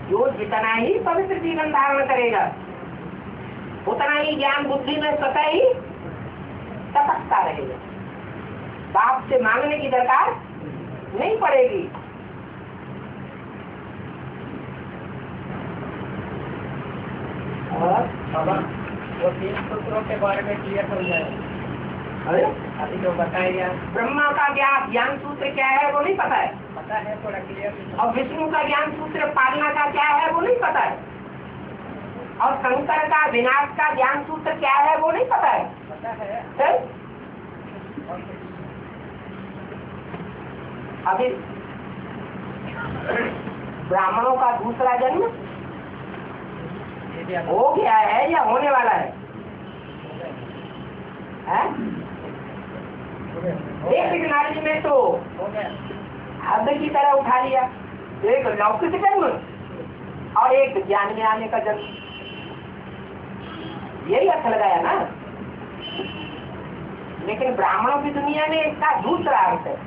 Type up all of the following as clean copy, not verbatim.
जो जितना ही पवित्र जीवन धारण करेगा उतना ही ज्ञान बुद्धि में स्वतः ही टपकता रहेगा। बाप से मांगने की दरकार नहीं पड़ेगी। और वो 3 सूत्रों के बारे में क्लियर समझाए। अरे अभी जो बताया ब्रह्मा का ज्ञान सूत्र क्या है वो नहीं पता है। पता है, थोड़ा क्लियर। और विष्णु का ज्ञान सूत्र पालना का क्या है वो नहीं पता है। और शंकर का विनाश का ज्ञान सूत्र क्या है वो नहीं पता है। पता है। सर? अभी ब्राह्मणों का दूसरा जन्म हो गया है या होने वाला है? एक नॉलेज में तो हद की तरह उठा लिया, एक लौकिक जन्म और एक ज्ञान में आने का जन्म, यही अर्थ लगाया ना। लेकिन ब्राह्मणों की दुनिया में इसका दूसरा अर्थ है,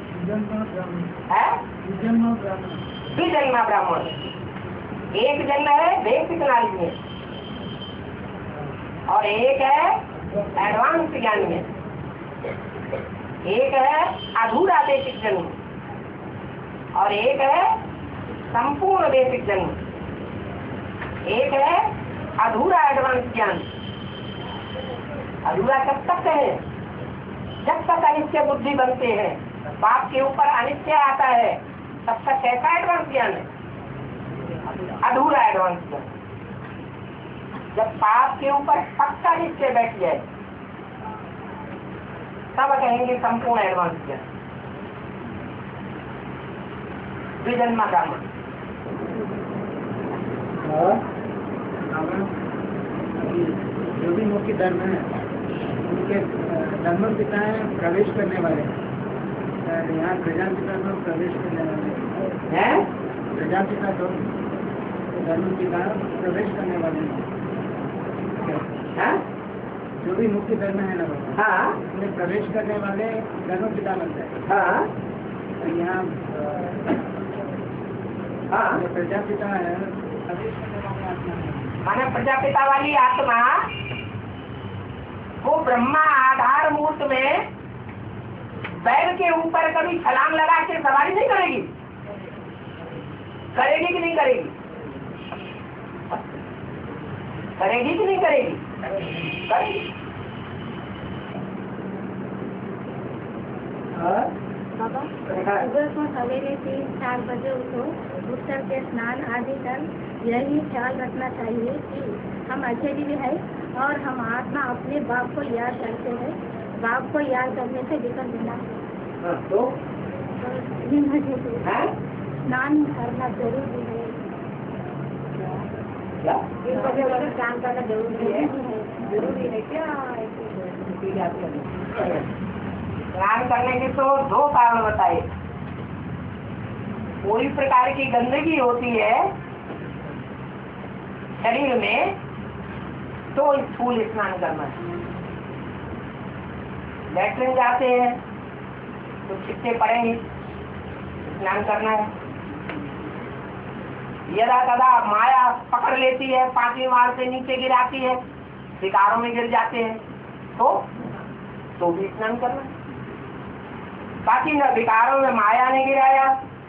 द्विजन्मा ब्राह्मण। एक जन्म है बेसिक नॉलेज में और एक है एडवांस ज्ञान में। एक है अधूरा बेसिक जन्म और एक है संपूर्ण बेसिक जन्म। एक है अधूरा एडवांस ज्ञान। अधूरा कब तक है? जब तक अनित्य बुद्धि बनते हैं, बाप के ऊपर अनित्य आता है, तब तक कैसा एडवांस ज्ञान है? अधूरा एडवांस ज्ञान। जब पाप के ऊपर पक्का निश्चय बैठ जाए तब कहेंगे संपूर्ण एडवांस ज्ञान, द्विजन्मा ब्राह्मण। जो भी मुख्य धर्म है उनके धर्म पिता है प्रवेश करने वाले, यहाँ प्रजापिता तो प्रवेश करने वाले हैं। प्रजापिता तो धर्म पिता प्रवेश करने वाले हैं। जो भी मुख्य धर्म है ना, हाँ, उसमें प्रवेश करने वाले धर्म पिता बनते हैं। हाँ, तो यहाँ हाँ, जो प्रजापिता है प्रवेश करने वाले आत्मा है। माने प्रजापिता वाली आत्मा वो ब्रह्मा आधार मूर्त में बैल के ऊपर कभी छलांग लगा के सवारी नहीं करेगी? करेगी कि नहीं करेगी? करेगी कि नहीं करेगी? करेगी। बाबा सुबह को सवेरे 3-4 बजे उठो, उत्तर के स्नान आदि कर यही ख्याल रखना चाहिए कि हम अकेले भी है और हम आत्मा अपने बाप को याद करते हैं। बाप को याद करने से विकल बिना तो स्नान करना जरूरी है। क्या 3 बजे उठकर स्नान करना जरूरी है। जरूरी है क्या? स्नान करने के तो 2 कारण बताए। कोई प्रकार की गंदगी होती है शरीर में तो स्थूल स्नान करना है। लैट्रिन जाते हैं तो छिट्टे पड़ेंगे, स्नान करना है। यदा कदा माया पकड़ लेती है, 5वीं वार से नीचे गिराती है, शिकारों में गिर जाते हैं तो भी स्नान करना है। बाकी न विकारों में माया ने गिराया,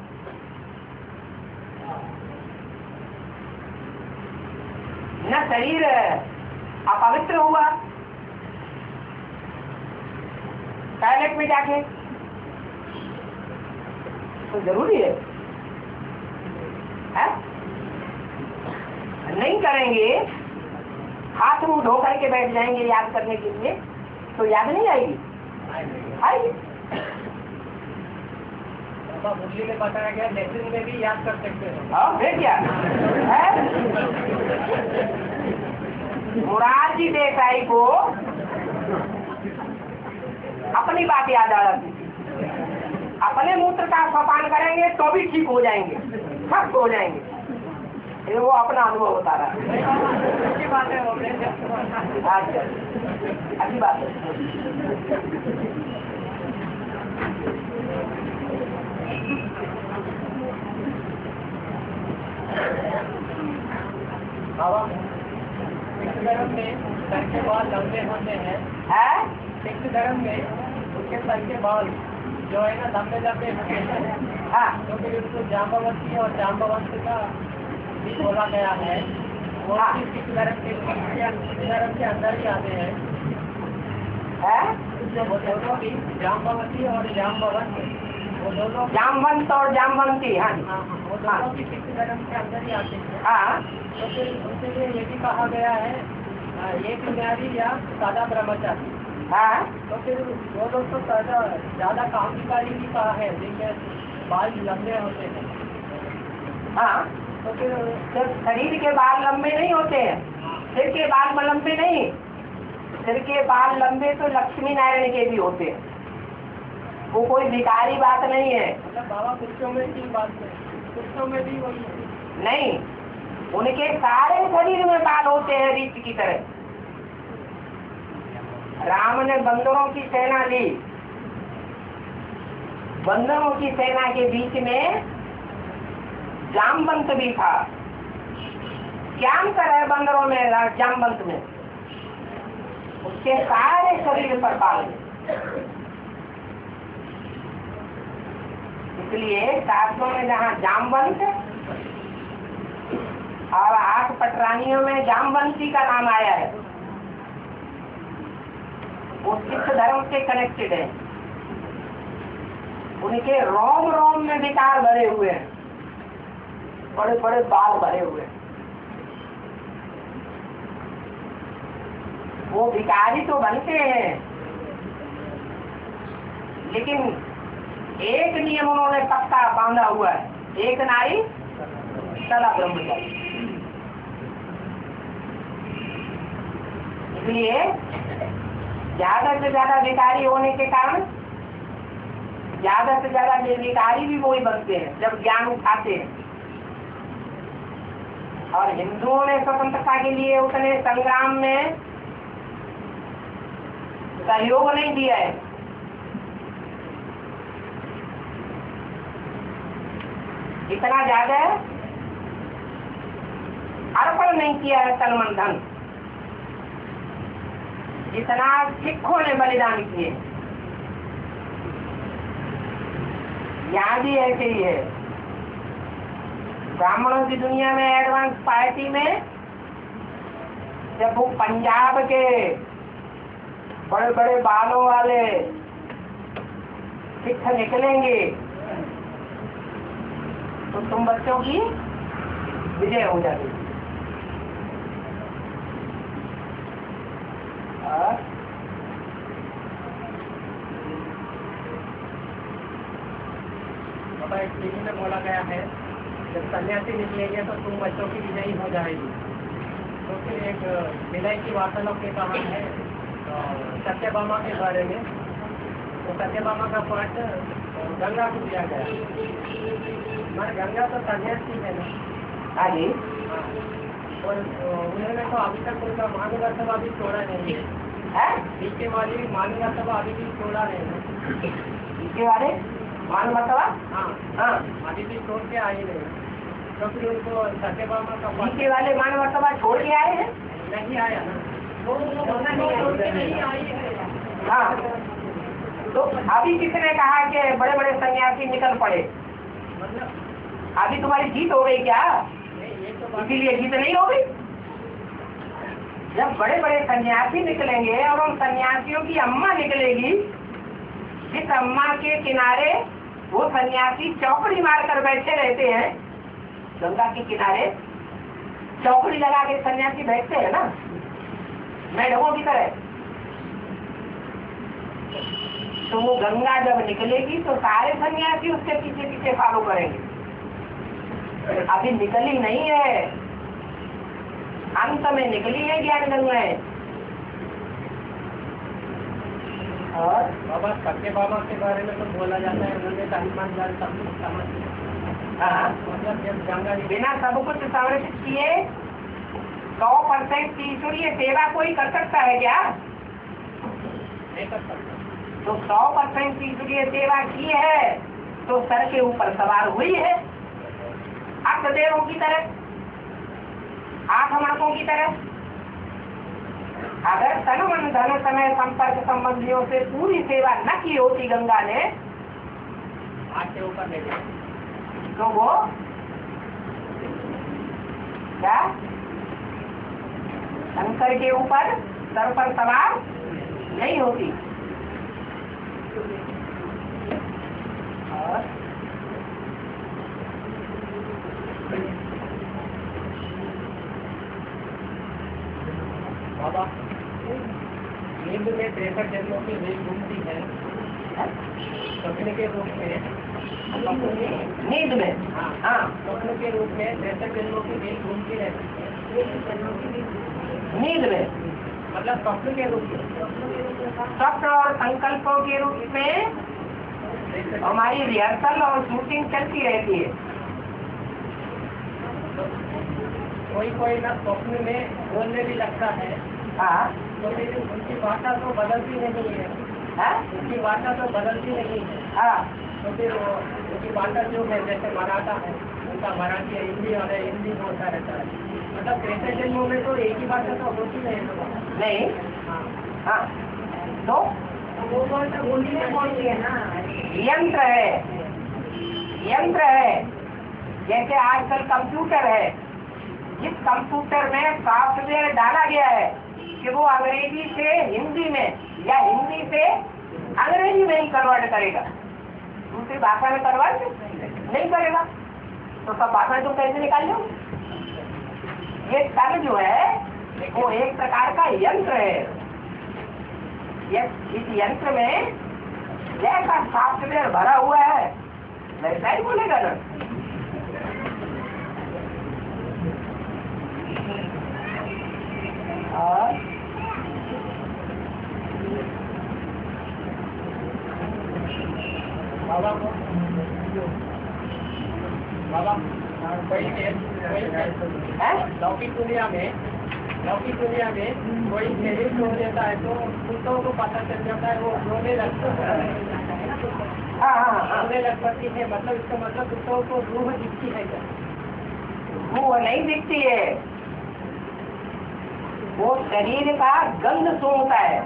न शरीर अपवित्र हुआ टॉयलेट में जाके, तो जरूरी है? नहीं करेंगे, हाथ मुंह धो करके बैठ जाएंगे याद करने के लिए, तो याद नहीं आएगी? आएगी। मुरली में बताया गया लेट्रिन में भी याद कर सकते हैं। हाँ, फिर क्या है? मुरारजी देसाई को अपनी बात याद आ जाती, अपने मूत्र का स्वपान करेंगे तो भी ठीक हो जाएंगे, सब हो जाएंगे। ये वो अपना अनुभव बता रहा है। अच्छी बात है, अच्छा, अच्छी बात है। बाबा सिख धर्म में सर के बाल लंबे होते हैं। सिख धर्म में उसके सर के बाल जो है ना लंबे लंबे होते हैं। हाँ, तो फिर उसको जाम्बवती और जाम्बवंत का भी बोला गया है। वो हाँ। भी सिख धर्म के अंदर ही आते हैं। वो दोनों भी जाम्बवती और जाम्बवंत, वो दोनों जामवंत और जामवंती। हाँ जी। हाँ, वो दोनों भी सिख धर्म के अंदर ही आते हैं। हाँ, तो फिर उनके लिए ये भी कहा गया है एक न्यारी या सादा ब्रह्मचारी। हाँ, तो फिर वो लोग तो ज्यादा कामकारी भी कहा है, जिनके बाल लंबे होते हैं। हाँ। तो फिर तो शरीर के बाल लंबे नहीं होते हैं, सिर के बाल लंबे नहीं। सिर के बाल लंबे तो लक्ष्मी नारायण के भी होते हैं, वो कोई भिखारी बात नहीं है। मतलब बाबा पुरुषों में की बात है, पुरुषों में भी वही है। नहीं, उनके सारे शरीर में बाल होते हैं रीछ की तरह। राम ने बंदरों की सेना ली, बंदरों की सेना के बीच में जामवंत भी था। क्या अंतर है बंदरों में जामवंत में? उसके सारे शरीर पर बाल हैं। इसलिए शास्त्रों में जहाँ जामवंत और 8 पटरानियों में जामवंती का नाम आया है, वो सिख धर्म से कनेक्टेड है। उनके रोम रोम में विकार भरे हुए हैं, बड़े बड़े बाल भरे हुए हैं। वो भिखारी तो बनते हैं, लेकिन एक नियम उन्होंने पक्का बांधा हुआ है, एक नारी सदा ब्रह्मचारी। इसलिए ज्यादा से ज्यादा भिखारी होने के कारण ज्यादा से ज्यादा भिखारी भी वही बनते हैं जब ज्ञान उठाते हैं। और हिंदुओं ने स्वतंत्रता के लिए उतने संग्राम में सहयोग नहीं दिया है। इतना ज्यादा अर्पण नहीं किया है तन मन धन, जितना सिखों ने बलिदान किए। यहाँ भी ऐसे ही है। ब्राह्मणों की दुनिया में एडवांस पार्टी में जब वो पंजाब के बड़े बड़े बालों वाले सिख निकलेंगे तो तुम बच्चों की विजय हो जाएगी। बाबा एक टीवी में बोला गया है जब सन्यासी निकलेंगे तो तुम बच्चों की विजयी हो जाएगी। तो फिर एक विनय की वार्तालाप में कहा है सत्यभामा के बारे में। तो सत्यभामा का पाठ गंगा को दिया गया। हमारे गंगा तो सन्यासी है ना। हाँ जी। और उन्होंने तो अभी तक उनका मानव सभा भी छोड़ा नहीं है। नीचे वाली मानव सभा अभी भी छोड़ा नहीं है। नीचे वाले मान मतवा? हाँ, अभी भी छोड़ के आए नहीं। तो फिर उनको सत्यभामा का नीचे वाले मान मतवा छोड़ के आए हैं? नहीं आया ना। हाँ, तो अभी किसने कहा कि बड़े बड़े सन्यासी निकल पड़े? मतलब अभी तुम्हारी जीत हो गई क्या? ये तो इसीलिए जीत नहीं हो गई। जब बड़े बड़े सन्यासी निकलेंगे और उन सन्यासियों की अम्मा निकलेगी, जिस अम्मा के किनारे वो सन्यासी चौकड़ी मारकर बैठे रहते हैं, गंगा के किनारे चौकड़ी लगा के सन्यासी बैठते हैं ना मेढकों की तरह। तो वो गंगा जब निकलेगी तो सारे सन्यासी उसके पीछे पीछे फॉलो करेंगे। अभी निकली नहीं है, अंत में निकली है ज्ञान गंगाएं। और बाबा सत्यभामा के बारे में तो बोला जाता है उन्होंने हनुमान लाल सब कुछ समझ लिया। मतलब जब गंगा जी बिना सब कुछ संरक्षित किए 100% की ईश्वरीय सेवा कोई कर सकता है क्या? नहीं कर सकता। तो 100% की ईश्वरीय सेवा की है तो सर के ऊपर सवार हुई है। अर्थदेवों की तरह, 8 मणकों की तरह। अगर तन मन धन समय संपर्क संबंधियों से पूरी सेवा न की होती गंगा ने, 8 के ऊपर ले गया तो वो क्या शंकर के ऊपर सर पर सवार नहीं होती। और बाबा नींद में 63 जन्मों की रेल घूमती है, सपने के रूप में, नींद में, हाँ स्वप्न के रूप में 63 जन्मों की रेल घूमती रहती है। नींद में मतलब स्वप्न के रूप में, स्वप्न और संकल्पों के रूप में हमारी रिहर्सल और शूटिंग चलती रहती है। कोई कोई ना स्वप्न में बोलने भी लगता है, हाँ तो फिर उनकी भाषा तो बदलती नहीं है, हाँ उनकी भाषा तो बदलती नहीं है, हाँ तो फिर उनकी भाषा जो है, जैसे मराठा है उनका मराठी है, हिंदी वाला हिंदी बोलता रहता है। मतलब 63 जन्मों में तो एक ही भाषा तो होती नहीं। हाँ हाँ तो वो भाषा बोलती है ना, यंत्र है, यंत्र है। जैसे आजकल कंप्यूटर है, जिस कंप्यूटर में सॉफ्टवेयर डाला गया है कि वो अंग्रेजी से हिंदी में या हिंदी से अंग्रेजी में ही कन्वर्ट करेगा, दूसरी भाषा में कन्वर्ट नहीं करेगा, तो सब भाषा तुम कैसे निकाल लो? ये तन जो है वो एक प्रकार का यंत्र है। इस यंत्र में जैसा सॉफ्टवेयर भरा हुआ है वैसा ही बोलेगा ना। और बाबा को बाबा कोई लौकिक दुनिया में कोई शरीर छोड़ देता है तो कुत्तों को पता चल जाता है, वो रोने लगता है। रोने लग पड़ती है, मतलब इसका मतलब कुत्तों को रूह दिखती है क्या? वो नहीं दिखती है, वो शरीर का गंध सूंघता है।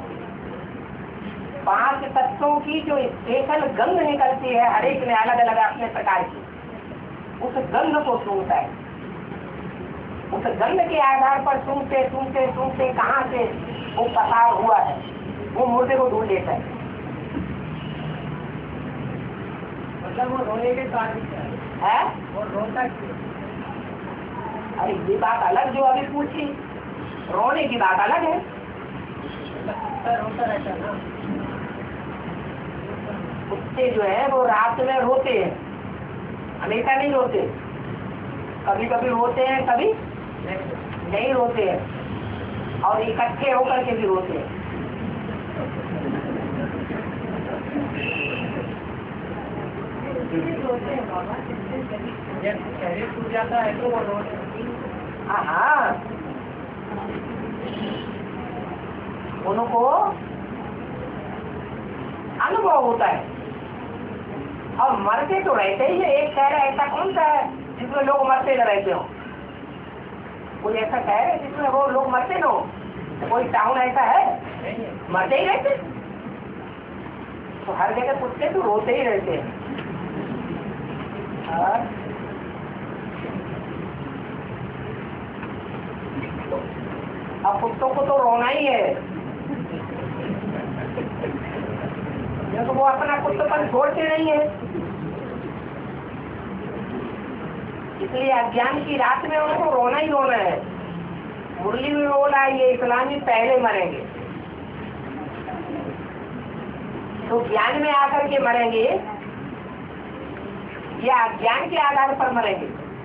5 तत्वों की जो स्पेशल गंध निकलती है, हर एक में अलग अलग अपने प्रकार की, उस गंध को सूंघता है। उस गंध के आधार पर सूंघते सूंघते सूंघते कहाँ से वो पसार हुआ है, वो मुर्दे को ढूंढ लेता है। मतलब वो रोने के कारण है वो रोता क्यों? अरे ये बात अलग जो अभी पूछी, रोने की बात अलग है। रोता रहता है ना। कुत्ते जो है वो रात में रोते हैं, हमेशा नहीं रोते, कभी कभी रोते हैं, कभी नहीं रोते हैं, और इकट्ठे होकर के भी रोते हैं। जब शरीर टूट जाता है तो वो रोते हैं। हाँ, उनको अनुभव होता है, और मरते तो रहते ही है। एक शहर ऐसा कौन सा है जिसमें लोग मरते न रहते हो? कोई ऐसा शहर है जिसमें वो लोग मरते न हो? कोई टाउन ऐसा है? मरते ही रहते। तो हर जगह कुत्ते तो रोते ही रहते हैं। अब कुत्तों को तो रोना ही है, तो वो अपना कुत्तेपन छोड़ते नहीं है। इसलिए अज्ञान की रात में उनको रोना ही रोना है। मुरली में बोला ये इस्लामी पहले मरेंगे, तो ज्ञान में आकर के मरेंगे या अज्ञान के आधार पर मरेंगे?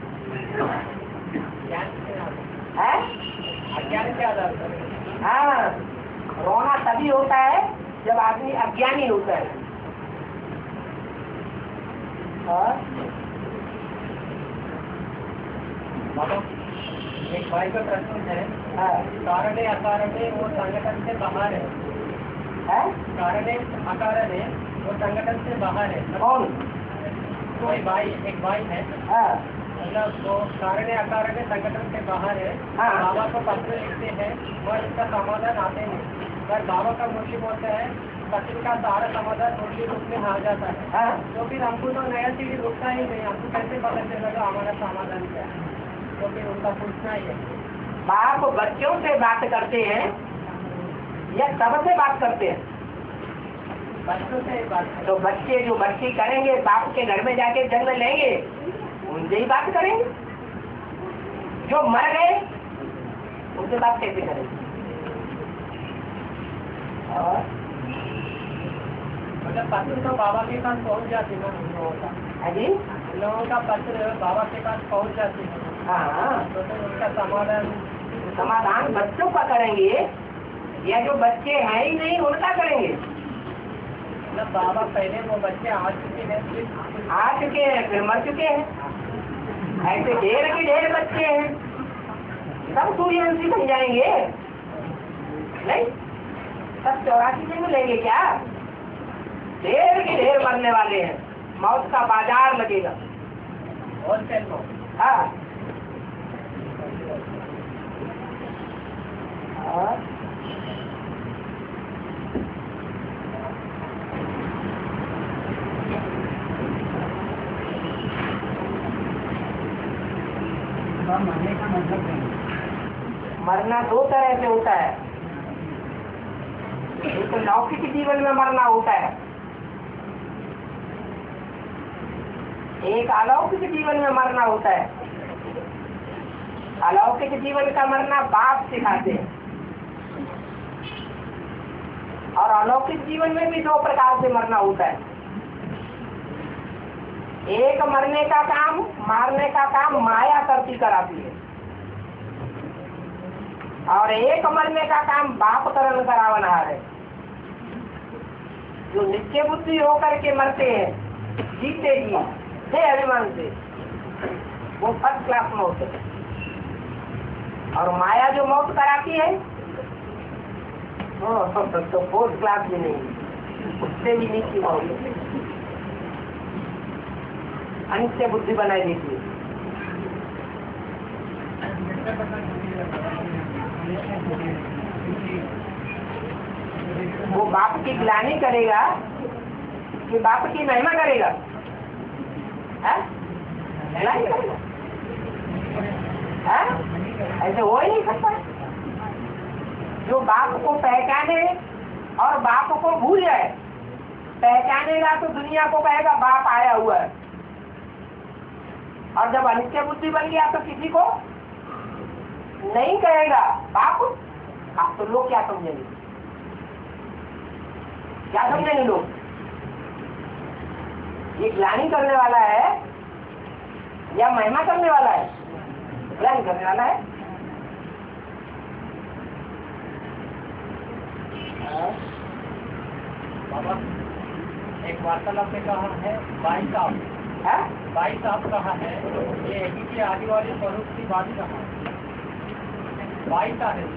है अज्ञान के आधार पर। हाँ, रोना तभी होता है जब आदमी अज्ञानी होता है। और एक भाई का प्रश्न है, कारणे अकारणे वो संगठन से बाहर है। कारणे अकारणे वो संगठन से बाहर है। कौन? कोई भाई, एक भाई है, मतलब वो कारण अकारण संगठन के बाहर है। हाँ। बाबा को पत्र लिखते हैं और इसका समाधान आते हैं, पर बाबा का मुरली बोलते हैं पत्र का सारा समाधान मुरली रूप में आ जाता है। हाँ? तो फिर हमको तो नया चीज रुकता ही नहीं, हमको कैसे पता चलेगा हमारा समाधान क्या है? तो फिर उनका पूछना ही है। बाप बच्चों से बात करते हैं या सबसे बात करते हैं? बच्चों से बात करें। तो बच्चे जो मस्ती करेंगे बाप के घर में जाके जन्म लेंगे उनसे ही बात करेंगे। जो मर गए उनसे बात कैसे करेंगे? और मतलब पत्र तो बाबा के पास पहुंच जाती है उन लोगों का। अजी उन लोगों का पत्र बाबा के पास पहुंच जाती है, हाँ, तो उनका समाधान समाधान बच्चों का करेंगे या जो बच्चे हैं ही नहीं उनका करेंगे? मतलब बाबा पहले वो बच्चे आ चुके हैं, फिर आ चुके हैं फिर मर चुके हैं, ऐसे ढेर के ढेर बच्चे हैं, सब सूर्यवंशी बन जाएंगे नहीं? सब 84 जन्म लेंगे क्या? ढेर के ढेर मरने वाले हैं, मौत का बाजार लगेगा। और चलो हाँ और मरने का मतलब क्या है? मरना दो तरह से होता है। एक तो लौकिक जीवन में मरना होता है, एक अलौकिक जीवन में मरना होता है। अलौकिक जीवन का मरना बाप सिखाते हैं और अलौकिक जीवन में भी दो प्रकार से मरना होता है। एक मरने का काम मारने का काम माया करती कराती है और एक मरने का काम बाप करण करावनहार है। जो नित्य बुद्धि होकर के मरते हैं जीते जी थे अभिमान से, वो फर्स्ट क्लास मौत है। और माया जो मौत कराती है तो फोर्थ क्लास भी नहीं, उससे भी नीची मौत है, अनित्य बुद्धि बनाई देती है। वो बाप की ग्लानि करेगा कि बाप की महिमा करेगा? है? ग्लानि करेगा? है? ऐसे हो ही नहीं सकता। जो बाप को पहचाने और बाप को भूल जाए, पहचानेगा तो दुनिया को कहेगा बाप आया हुआ है, और जब अनित्य बुद्धि बन गया तो किसी को नहीं कहेगा बाप। आप तो लोग क्या समझेंगे? क्या समझेंगे लोग? ये ग्लानि करने वाला है या महिमा करने वाला है? ग्लानि करने वाला है। बाबा एक वार्तालाप में कहा है भाई साहब, है? भाई साहब कहा है, ये एक ही आदि वाली स्वरूप की बात कहा है। भाई साहब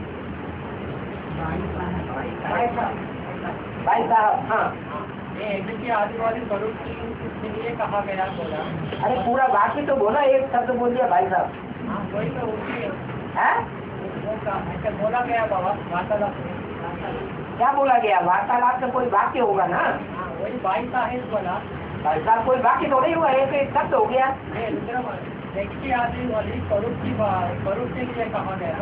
भाई साहब, हाँ, ये एक ही आदि वाली स्वरूप के लिए कहा गया बोला। अरे पूरा वाक्य तो बोला, एक शब्द बोल दिया भाई साहब। हाँ वही तो उसी है? ऐसा बोला गया बाबा वार्तालाप में। क्या बोला गया? वार्तालाप में कोई वाक्य होगा ना? हाँ वही भाई साहब बोला। भाई साहब कोई वाक्य थोड़ा ही हुआ है, एक शब्द हो गया। व्यक्ति आदि वाली स्वरूप के लिए कहा गया।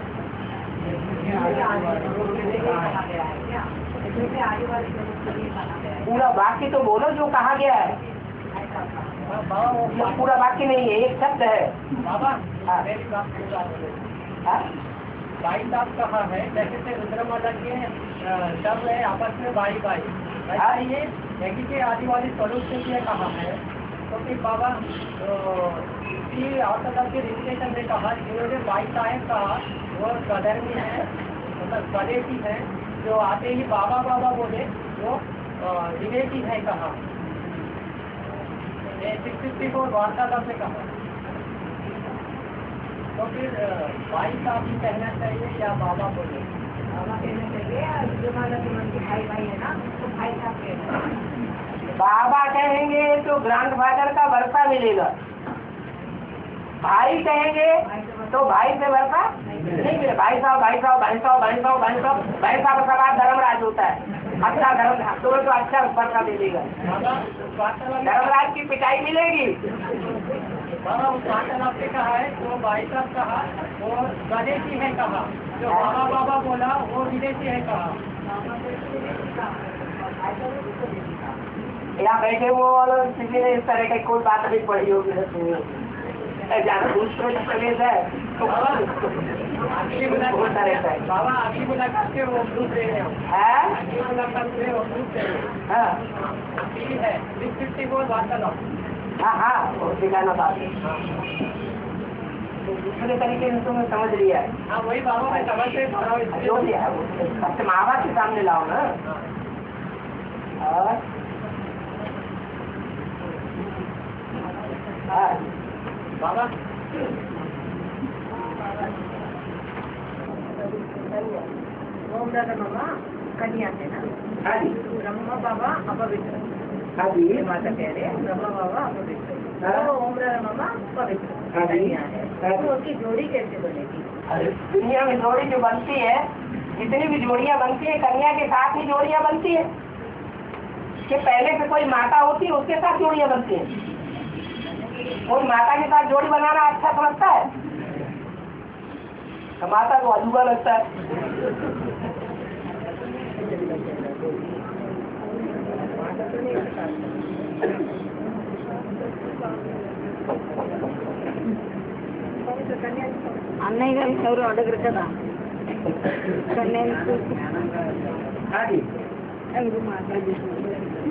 पूरा वाक्य तो बोलो जो कहा गया है। बाबा वो पूरा वाक्य नहीं है, एक शब्द है। बाबा हाँ। मेरी बात पूरा हाँ? भाई साहब कहा है, जैसे से रुद्रमाला के सब है आपस में भाई भाई, ऐसा ये यज्ञ के आदि वाली स्वरूप के लिए कहा है। तो फिर बाबा इसी औसत के रिलेशन में कहा, जिन्होंने भाई साहब कहा वो स्वधर्मी है, मतलब स्वदेशी है, जो आते ही बाबा बाबा बोले वो विदेशी है कहा। 664 वार्तालाप में कहा। तो फिर भाई साहब ही कहना चाहिए या बाबा बोले? बाबा कहना चाहिए, जो माला के मन के भाई भाई है ना, तो भाई साहब कहना है। बाबा कहेंगे तो ग्रैंडफादर का वर्षा मिलेगा, भाई कहेंगे तो भाई से बढ़ता नहीं मिले। भाई साहब भाई साहब भाई साहब भाई साहब भाई साहब भाई साहब का बाद धर्मराज होता है। अच्छा धर्म तो अच्छा बरका दे देगा। धर्मराज की पिटाई मिलेगी। बाबा उस आपने कहा है वो भाई साहब कहा वो स्वदेशी है कहा, जो बाबा बाबा बोला वो विदेशी है कहा। यहाँ बैठे वो वालों किसी ने इस तरह की कोई बात नहीं पढ़ी होगी जहाँ दूसरे प्रदेश है तो बहुत सारे बाबा अगली मुलाकात से वो ग्रुप दे रहे हो, अगली मुलाकात से वो ग्रुप दे रहे हो। हाँ है 654 वार्तालाप। हाँ हाँ वो दिखाना बात है। दूसरे तरीके से तुमने समझ लिया है। हाँ वही बाबा मैं समझ से जो दिया है वो सबसे माँ बाप के सामने लाओ ना। और बाबा ओम दादा बाबा कन्या है ना। हाँ जी ब्रह्मा बाबा अपवित्र। हाँ जी माता कह रहे हैं ब्रह्मा बाबा अपवित्र, तो ओम दादा बाबा पवित्र हाँ जी। कन्या है, तो उसकी जोड़ी कैसे बनेगी? अरे दुनिया में जोड़ी जो बनती है, जितनी भी जोड़ियाँ बनती है कन्या के साथ ही जोड़ियाँ बनती है कि पहले से कोई माता होती है उसके साथ जोड़ियाँ बनती है। कोई माता के साथ जोड़ी बनाना अच्छा समझता है तो माता को अधूरा लगता है। అన్నయ్య గారికి ఎవరు అడగరు కదా కన్యను చూసి हाँ जी ఎవరు మాట్లాడేస్తున్నారు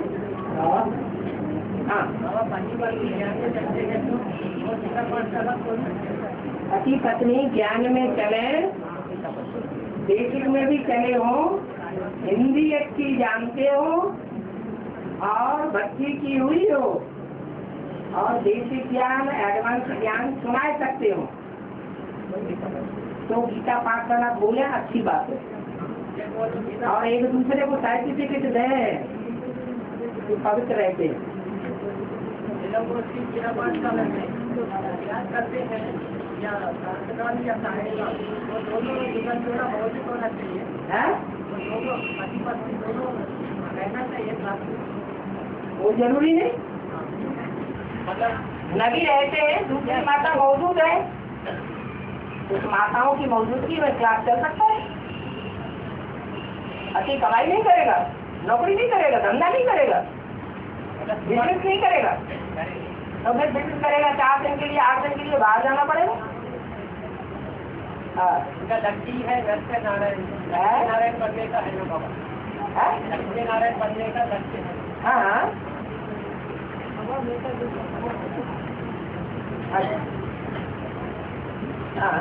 हाँ बाबा पति पत्नी ज्ञान में चलते हैं तो वो शिक्षा पाठशाला खोल सकते हैं। पति पत्नी ज्ञान में चले, बेसिक में भी चले हो, हिंदी अच्छी जानते हो और बच्ची की हुई हो और बेसिक ज्ञान एडवांस ज्ञान सुना सकते हो तो गीता पाठशाला बोले अच्छी बात है। और एक दूसरे को सर्टिफिकेट दे तो पवित्र रहते हैं। लोग उसकी शिक्षा पाठशाला में याद करते हैं या शास्त्रकाल या साहित्य, वो दोनों जीवन जोड़ा मौजूद होना चाहिए। हैं? वो दोनों पति पत्नी दोनों रहना चाहिए साथ में। वो जरूरी नहीं, मतलब नबी रहते हैं, दूसरी माता मौजूद है, उस माताओं की मौजूदगी में क्लास चल सकता है। अच्छी कमाई नहीं करेगा, नौकरी नहीं करेगा, धंधा नहीं करेगा, बिजनेस नहीं करेगा, तो फिर बिजनेस करेगा 4 दिन के लिए 8 दिन के लिए बाहर जाना पड़ेगा। हाँ उनका लक्ष्य है लक्ष्य नारायण, नारायण बनने का है ना बाबा, लक्ष्य नारायण बनने का लक्ष्य है। हाँ हाँ हाँ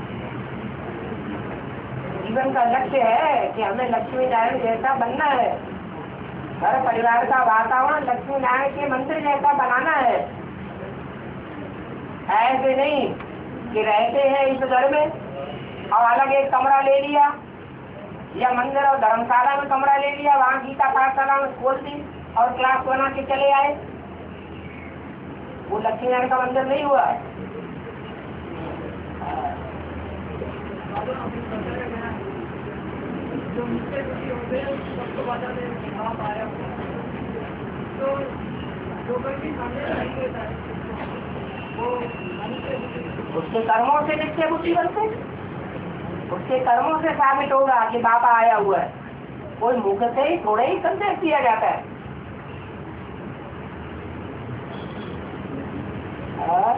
जीवन का लक्ष्य है कि हमें लक्ष्मी नारायण जैसा बनना है। घर परिवार का वातावरण लक्ष्मी नारायण के मंदिर जैसा बनाना है। ऐसे नहीं कि रहते हैं इस घर में और अलग एक कमरा ले लिया या मंदिर और धर्मशाला में कमरा ले लिया, वहाँ गीता पाठशाला में खोल दी और क्लास बना के चले आए। वो लक्ष्मी नारायण का मंदिर नहीं हुआ। जो मुझसे दुखी हो गए सबको बता दें आप आया तो जो कोई भी सामने नहीं देता है वो उसके कर्मों से नित्य बुद्धि बनते, उसके कर्मों से साबित होगा कि बाबा आया हुआ है। कोई मुख से ही थोड़े ही संदेश दिया जाता है। और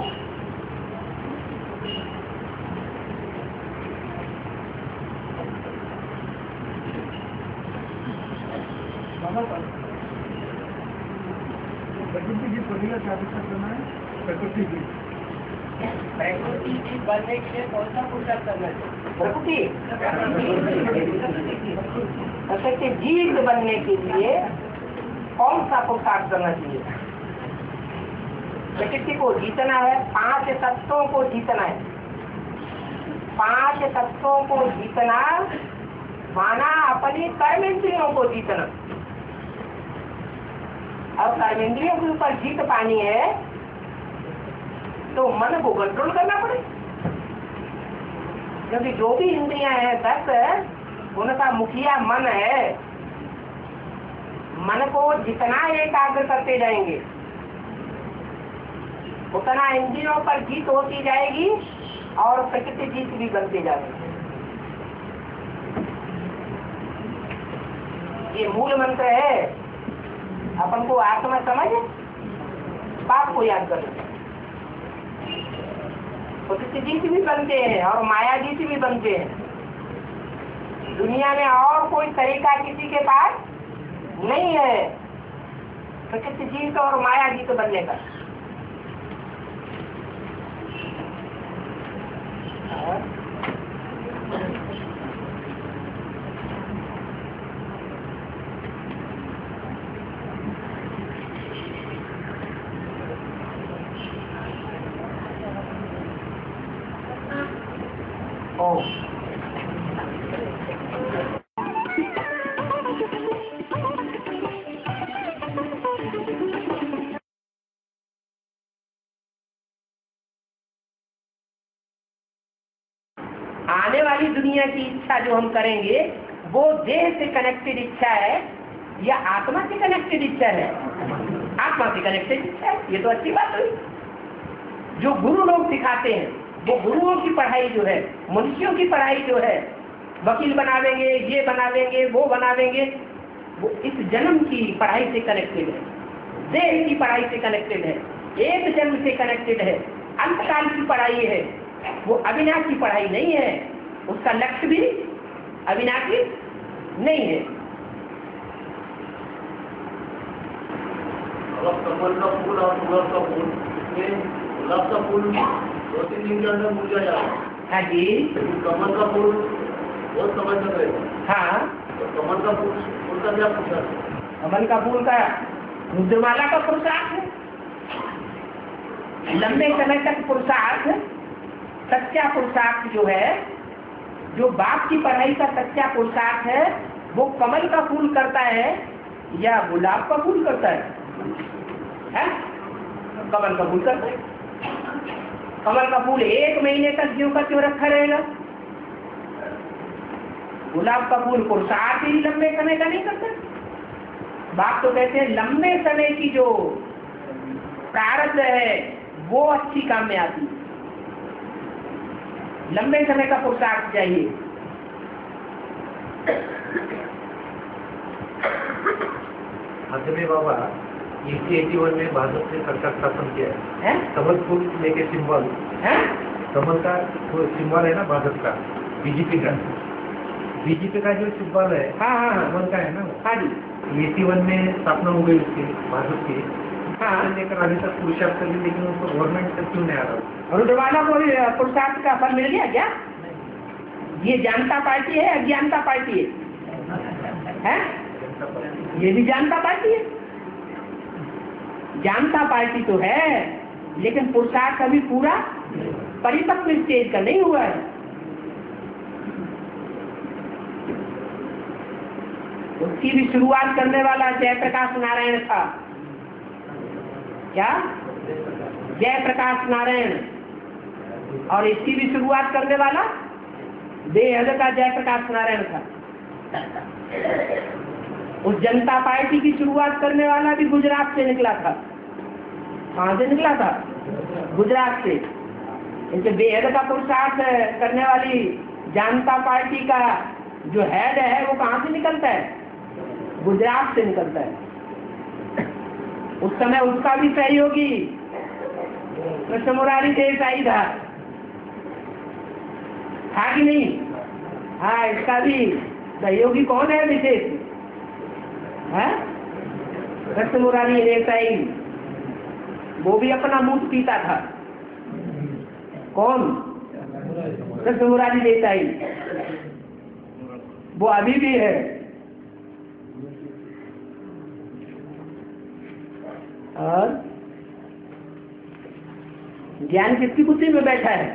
प्रकृति की पढ़ेगा क्या करना है? प्रकृति की बनने के लिए कौन सा पुरुषार्थ करना है? प्रकृति जीव बनने के लिए कौन सा पुरुषार्थ करना चाहिए? प्रकृति को जीतना है, 5 तत्वों को जीतना है। 5 तत्वों को जीतना माना अपनी कर्मेंद्रियों को जीतना। और कर्मेंद्रियों के ऊपर जीत पानी है तो मन को कंट्रोल करना पड़े, क्योंकि जो भी इंद्रियां हैं 10 उनका मुखिया मन है। मन को जितना एकाग्र करते जाएंगे उतना इंद्रियों पर जीत होती जाएगी और प्रकृति जीत भी बनते जाएगी। ये मूल मंत्र है। अपन को आत्मा समझ बाप को याद करो, प्रकृति जीत भी बनते हैं और माया जीत भी बनते हैं। दुनिया में और कोई तरीका किसी के पास नहीं है प्रकृति जीत और माया जीत बनने का। आने वाली दुनिया की इच्छा जो हम करेंगे वो देह से कनेक्टेड इच्छा है या आत्मा से कनेक्टेड इच्छा है? आत्मा से कनेक्टेड इच्छा है। ये तो अच्छी बात हुई। जो गुरु लोग सिखाते हैं वो गुरुओं की पढ़ाई जो है, मनुष्यों की पढ़ाई जो है, वकील बना देंगे, ये बना देंगे, वो बना देंगे, वो इस जन्म की पढ़ाई से कनेक्टेड है, देह की पढ़ाई से कनेक्टेड है, एक जन्म से कनेक्टेड है, अंतकाल की पढ़ाई है। वो अविनाशी पढ़ाई नहीं है, उसका लक्ष्य भी अविनाशी नहीं है। कमल का फूल और गुलाब का फूल, गुलाब का फूल 2-3 दिन के अंदर मुरझा जाएगा। हाँ जी, कमल का फूल बहुत समय तक रहेगा। हाँ, तो कमल का फूल का क्या पूछा? कमल का फूल का रुद्रमाला का पुरुषार्थ है, लंबे समय तक पुरुषार्थ, सच्चा पुरुषार्थ जो है, जो बाप की पढ़ाई का सच्चा पुरुषार्थ है, वो कमल का फूल करता है या गुलाब का फूल करता है? कमल का फूल करता है। कमल का फूल 1 महीने तक ज्यों का त्यों रखा रहेगा। गुलाब का फूल पुरुषार्थ ही लंबे समय का नहीं करता। बाप तो कहते हैं लंबे समय की जो प्रारब्ध है वो अच्छी काम में आती है। लंबे समय का पुरुषार्थ चाहिए। आदमी बाबा 81 में भाजपा ने सरकार स्थापन किया है। कमल फूल लेके सिंबल है, कमल का सिंबल है ना भाजपा का, बीजेपी का जो सिंबल है, हाँ हाँ कमल का है ना। हाँ जी, 81 में स्थापना हो गई उसकी भाजपा की। हाँ, लेकर अभी तक पुरुषार्थ कर ली, लेकिन उसको गवर्नमेंट तक क्यों नहीं आ रहा? रुद्रमाला को पुरुषार्थ का फल मिल गया क्या? ये जनता पार्टी है, अज्ञानता पार्टी है? ये भी जनता पार्टी है। जनता पार्टी तो है, लेकिन पुरुषार्थ अभी पूरा परिपक्व स्टेज का नहीं हुआ है। उसकी भी शुरुआत करने वाला जयप्रकाश नारायण था। क्या? जयप्रकाश नारायण। और इसकी भी शुरुआत करने वाला बेहद का जयप्रकाश नारायण था। उस जनता पार्टी की शुरुआत करने वाला भी गुजरात से निकला था। कहाँ से निकला था? गुजरात से। इनके बेहद का पुरुषार्थ करने वाली जनता पार्टी का जो हेड है वो कहाँ से निकलता है? गुजरात से निकलता है। उस समय उसका भी सहयोगी कृष्ण मुरारी देसाई था कि नहीं? हाँ, इसका भी सहयोगी कौन है विशेष? है कृष्ण मुरारी देसाई। वो भी अपना मूत पीता था। कौन? कृष्ण मुरारी देसाई। वो अभी भी है। और ज्ञान किसकी बुद्धि में बैठा है?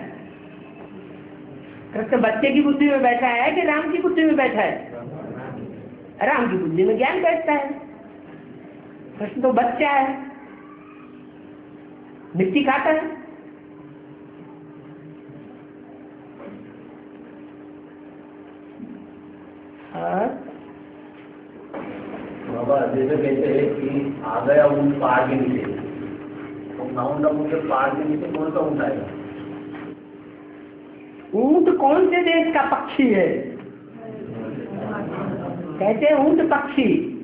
कृष्ण बच्चे की बुद्धि में बैठा है कि राम की बुद्धि में बैठा है? राम की बुद्धि में ज्ञान बैठता है। कृष्ण तो बच्चा है, मिट्टी खाता है। जैसे कहते हैं कि आ गया ऊँट पहाड़ के नीचे, तो माउंट आबू के पहाड़ के नीचे कौन सा ऊँट आएगा? ऊंट कौन से देश का पक्षी है? कहते हैं ऊंट पक्षी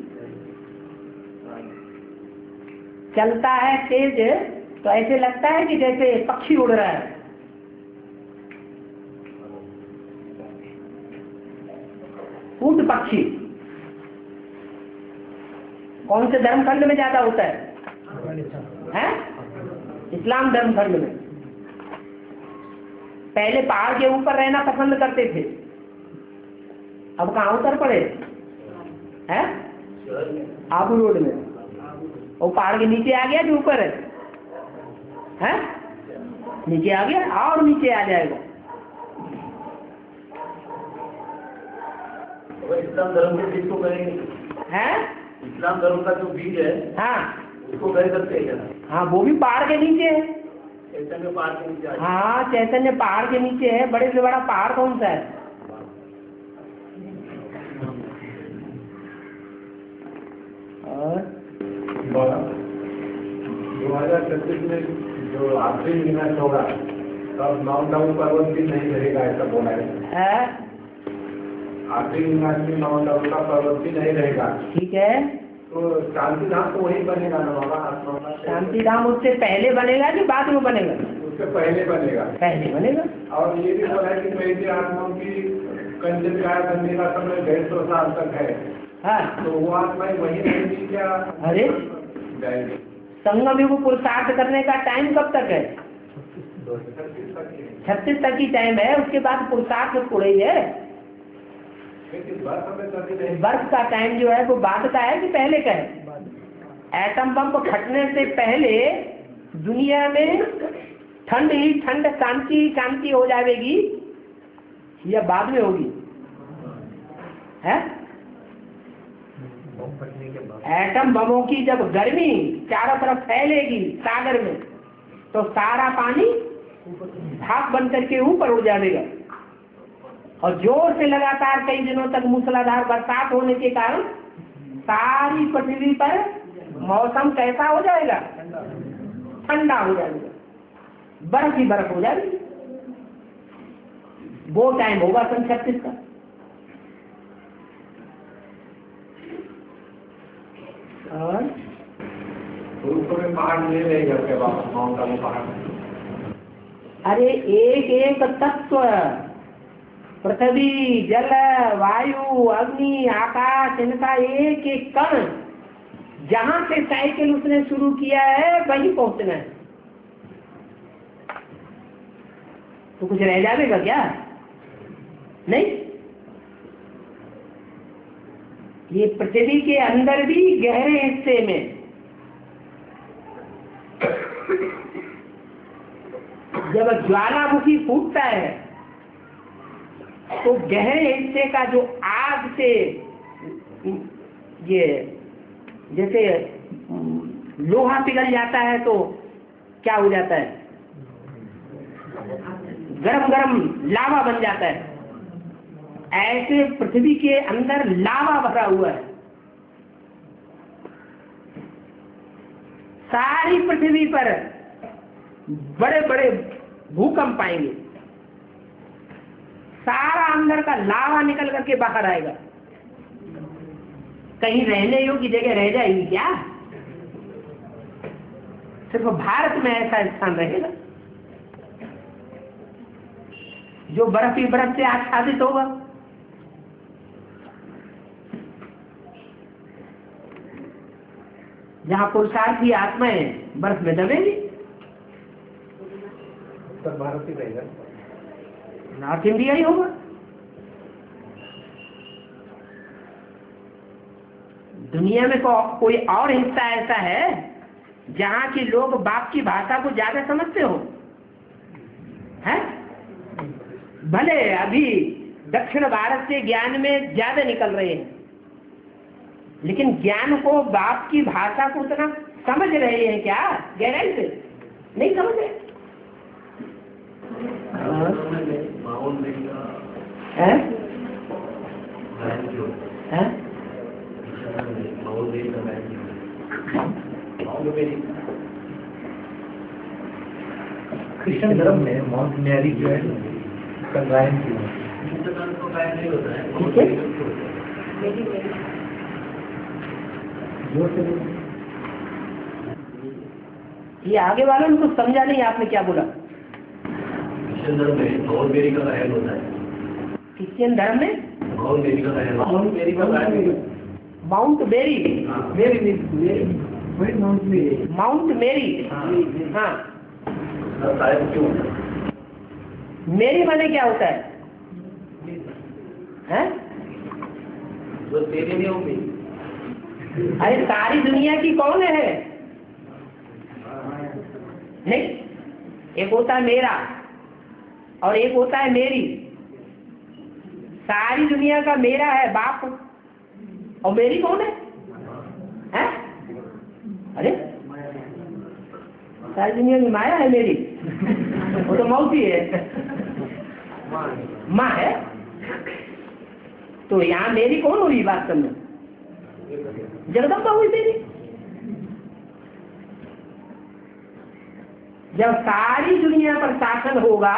चलता है तेज, तो ऐसे लगता है कि जैसे पक्षी उड़ रहा है। ऊंट पक्षी कौन से धर्मखंड में ज्यादा होता है? हैं? इस्लाम धर्मखंड में। पहले पहाड़ के ऊपर रहना पसंद करते थे, अब कहाँ उतर पड़े हैं? आबू रोड में। वो पहाड़ के नीचे आ गया जो ऊपर है, हैं? नीचे आ गया और नीचे आ जाएगा। तो इस्लाम धर्म के बीज को कहेंगे हैं? इस्लाम धर्म का जो बीज है हाँ उसको कह सकते हैं क्या? हाँ, वो भी पहाड़ के नीचे है। चैतन्य पहाड़ के नीचे आ जाए। हाँ, चैतन्य पहाड़ के नीचे है। बड़े से बड़ा पहाड़ कौन सा है? और 2036 में जो आखिरी विनाश होगा तब माउंट आबू पर्वत भी नहीं रहेगा, ऐसा बोला है। आखिरी विनाश में माउंट आबू का पर्वत भी नहीं रहेगा। ठीक है, तो शांति धाम तो वही बनेगा ना बाबा, आत्मा का? शांति धाम उससे पहले बनेगा कि बाद में बनेगा? उससे पहले बनेगा। पहले बनेगा। और ये भी बोला है कि मेरी आत्माओं की कंजन का करने का समय 150 साल तक है। हाँ, तो वो आत्माएं वही रहेगी क्या? अरे जाएगी। संगम युग पुरुषार्थ करने का टाइम कब तक है? 36 तक ही टाइम है। उसके बाद पुरुषार्थ थोड़े ही है। बर्फ का टाइम जो है वो बाद का है कि पहले का है? एटम बम फटने से पहले दुनिया में ठंड ही ठंड, शांति शांति हो जाएगी या बाद में होगी? है एटम बमों की जब गर्मी चारों तरफ फैलेगी सागर में, तो सारा पानी भाप बन करके ऊपर उड़ जाएगा। और जोर से लगातार कई दिनों तक मूसलाधार बरसात होने के कारण सारी पृथ्वी पर मौसम कैसा हो जाएगा? ठंडा हो जाएगा, बर्फ ही बर्फ हो जाएगी। वो टाइम होगा सन 36 का। और पहाड़ नहीं रहेगा उसके बाद माउंट आबू पहाड़। अरे एक एक तत्व, पृथ्वी, जल, वायु, अग्नि, आकाश, इनका एक एक कण, जहां से साइकिल उसने शुरू किया है वहीं पहुंचना है। तो कुछ रह जाएगा क्या? नहीं। ये पृथ्वी के अंदर भी गहरे हिस्से में जब ज्वालामुखी फूटता है तो गहरे हिस्से का जो आग से ये जैसे लोहा पिघल जाता है तो क्या हो जाता है? गरम गरम लावा बन जाता है। ऐसे पृथ्वी के अंदर लावा भरा हुआ है। सारी पृथ्वी पर बड़े बड़े भूकंप आएंगे, सारा अंदर का लावा निकल करके बाहर आएगा। कहीं रहने योग्य जगह रह जाएगी क्या? सिर्फ भारत में ऐसा स्थान रहेगा जो बर्फ ही बर्फ से आच्छादित होगा। जहां पुरुषार्थी आत्माएं बर्फ में दबेगी। उत्तर भारत ही रहेगा, नॉर्थ इंडिया ही होगा। दुनिया में कोई और हिस्सा ऐसा है जहां के लोग बाप की भाषा को ज्यादा समझते हो? हैं? भले अभी दक्षिण भारत से ज्ञान में ज्यादा निकल रहे हैं, लेकिन ज्ञान को, बाप की भाषा को उतना समझ रहे हैं क्या गहराई से? नहीं समझ रहे। माउंट मेरी का गाय माउंट मेरी क्रिश्चियन धर्म में माउंट मैरी जो है गायन की तो गाय नहीं होता है, ठीक है। जोर से बोलो। ये आगे वालों ने कुछ समझा नहीं, आपने क्या बोला? क्रिश्चियन धर्म में माउंट मेरी का गायन होता है, क्रिश्चियन धर्म में माउंट मेरी का गायन, माउंट मेरी का गायन, माउंट मेरी, वही माउंट मेरी। माउंट मेरी, हाँ। शायद क्यों होता है? मेरी माने क्या होता है? हैं? जो तेरे नहीं होंगे, अरे सारी दुनिया की कौन है? नहीं, एक होता है मेरा और एक होता है मेरी। सारी दुनिया का मेरा है बाप, और मेरी कौन है? हैं? अरे सारी दुनिया की माया है मेरी, वो तो मौसी है, माँ है। तो यहाँ मेरी कौन हुई वास्तव में? जगदम्बा हुई मेरी। जब सारी दुनिया पर शासन होगा,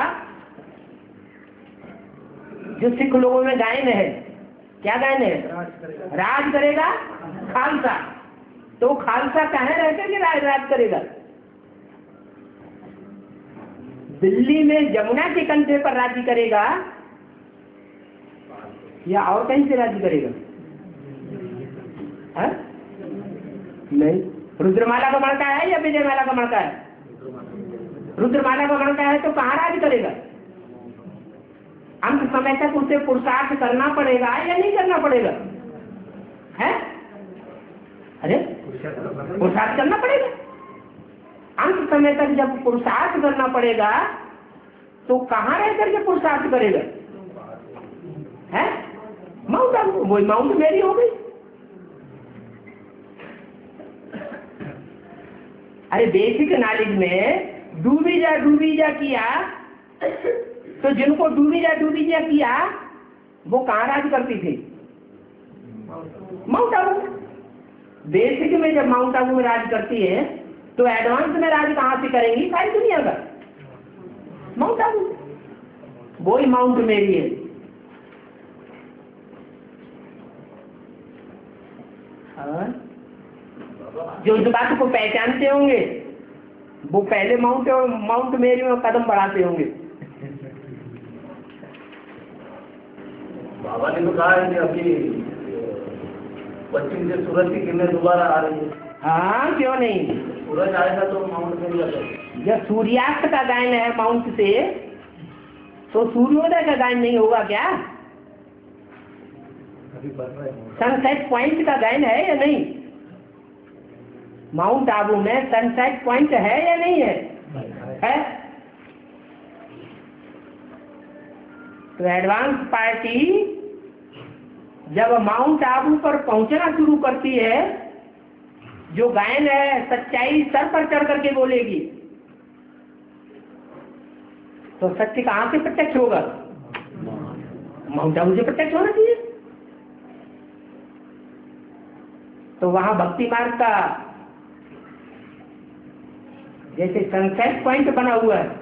जो सिख लोगों में गायन है, क्या गायन है? राज करेगा खालसा। तो खालसा कहाँ रह करके राज करेगा? दिल्ली में जमुना के कंधे पर राज्य करेगा या और कहीं से राज्य करेगा? है? नहीं, रुद्रमाला का मणका है या विजयमाला का मणका है? रुद्रमाला का मणका है तो कहाँ राज्य करेगा? अंत समय तक उसे पुरुषार्थ करना पड़ेगा या नहीं करना पड़ेगा? है? अरे पुरुषार्थ करना पड़ेगा। अंत समय तक जब पुरुषार्थ करना पड़ेगा तो कहाँ रह करके पुरुषार्थ करेगा? है? माउंट आबू, वही माउंट मेरी हो गई। अरे बेसिक नॉलेज में डूबी जा किया, तो जिनको डूबी जा किया वो कहाँ राज करती थी? माउंट आबू। बेसिक में जब माउंट आबू में राज करती है तो एडवांस में राज कहाँ से करेंगी? सारी दुनिया का माउंट आबू, वही माउंट मेरी है। हाँ? जो इस बात को पहचानते होंगे वो पहले माउंट मेरी में कदम बढ़ाते होंगे। बाबा ने तो कहा है कि अभी पश्चिम से सूरज की किरणें दोबारा आ रही है। हाँ, क्यों नहीं? सूरज आएगा तो माउंट मेरी आ जाएगा। जब सूर्यास्त का गायन है माउंट से, तो सूर्योदय का गायन नहीं होगा क्या? सनसेट पॉइंट का गायन है या नहीं? माउंट आबू में सनसेट पॉइंट है या नहीं है? है? तो एडवांस पार्टी जब माउंट आबू पर पहुंचना शुरू करती है, जो गायन है सच्चाई सर पर चढ़ करके बोलेगी, तो सत्य कहाँ से प्रत्यक्ष होगा? माउंट आबू से प्रत्यक्ष होना चाहिए। तो वहां भक्ति मार्ग का जैसे सनसेट पॉइंट बना हुआ है,